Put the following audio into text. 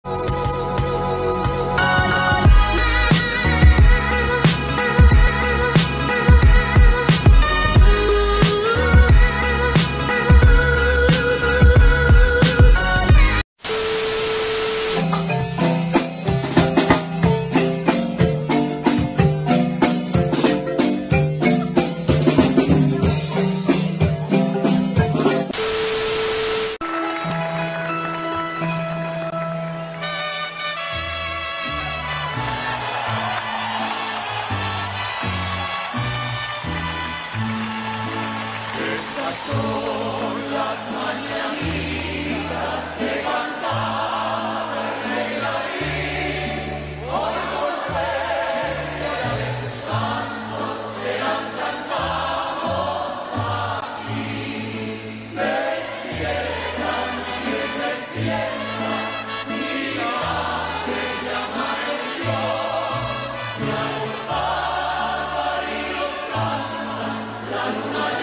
Son las mañanitas que cantaba el rey David. Hoy por ser día de tu santo, te las cantamos aquí. Despierta, bien despierta, mira que ya amaneció. La voz va y nos canta, la luna